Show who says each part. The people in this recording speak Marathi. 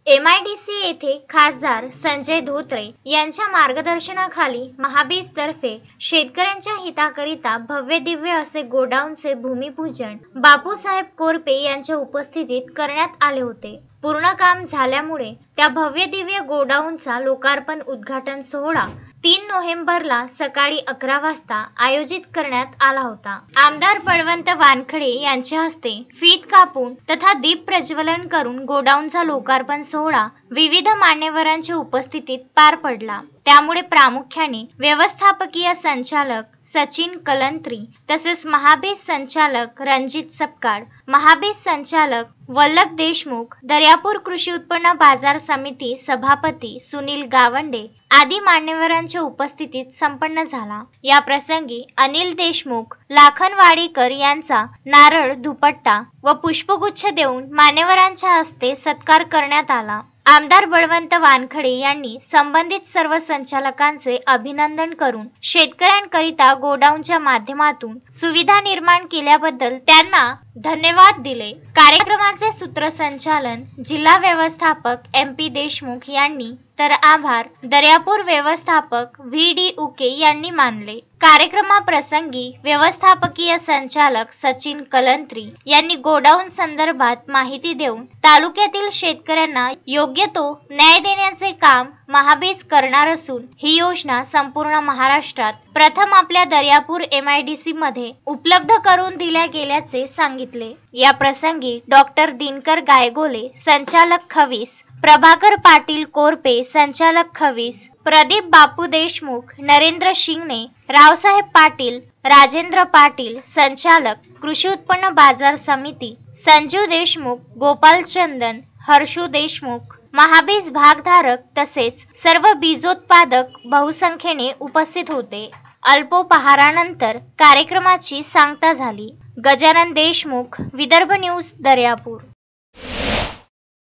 Speaker 1: MIDC येथे खासदार संजय धोत्रे यांच्या मार्गदर्शनाखाली महाबीज तर्फे शेतकऱ्यांच्या हिताकरिता भव्य दिव्य असे गोडाऊनचे भूमिपूजन बापूसाहेब कोरपे यांच्या उपस्थितीत करण्यात आले होते। पूर्ण काम झाल्यामुळे त्या भव्य दिव्य गोडाऊनचा लोकार्पण उद्घाटन सोहळा 3 नोव्हेंबरला सकाळी 11 वाजता आयोजित करण्यात आला होता। आमदार बळवंत वानखडे यांच्या हस्ते फीत कापून तथा दीप प्रज्वलन करून गोडाऊनचा लोकार्पण सोहळा विविध मान्यवरांच्या उपस्थितीत पार पडला। त्यामुळे प्रामुख्याने व्यवस्थापकीय संचालक सचिन कलंत्री तसेच महाबीज संचालक रणजित सपकाळ, महाबीज संचालक वल्लभ देशमुख, दर्यापूर कृषी उत्पन्न बाजार समिती सभापती सुनील गावंडे आदी मान्यवरांच्या उपस्थितीत संपन्न झाला। या प्रसंगी अनिल देशमुख, लाखनवाडीकर यांचा नारळ, दुपट्टा व पुष्पगुच्छ देऊन मान्यवरांच्या हस्ते सत्कार करण्यात आला। आमदार बळवंत वानखडे यांनी संबंधित सर्व संचालकांचे अभिनंदन करून शेतकऱ्यांकरिता गोडाऊनच्या माध्यमातून सुविधा निर्माण केल्याबद्दल त्यांना धन्यवाद दिले। कार्यक्रमाचे सूत्रसंचालन जिल्हा व्यवस्थापक MP देशमुख यांनी तर आभार दर्यापूर व्यवस्थापक VD उके यांनी मानले। कार्यक्रमाप्रसंगी व्यवस्थापकीय संचालक सचिन कलंत्री यांनी गोडाऊन संदर्भात माहिती देऊन तालुक्यातील शेतकऱ्यांना योग्य तो न्याय देण्याचे काम महाबीज करणार असून ही योजना संपूर्ण महाराष्ट्रात प्रथम आपल्या दर्यापूर MIDC मध्ये उपलब्ध करून दिल्या गेल्याचे सांगितले। या प्रसंगी डॉक्टर दिनकर गायगोले संचालक खवीस, प्रभाकर पाटील कोरपे संचालक खवीस, प्रदीप बापू देशमुख, नरेंद्र शिंगणे, रावसाहेब पाटील, राजेंद्र पाटील संचालक कृषी उत्पन्न बाजार समिती, संजीव देशमुख, गोपाल चंदन, हर्षू देशमुख, महाबीज भागधारक तसेच सर्व बीजोत्पादक बहुसंख्येने उपस्थित होते। अल्पोपहारानंतर कार्यक्रमाची सांगता झाली। गजानन देशमुख, विदर्भ न्यूज, दर्यापूर।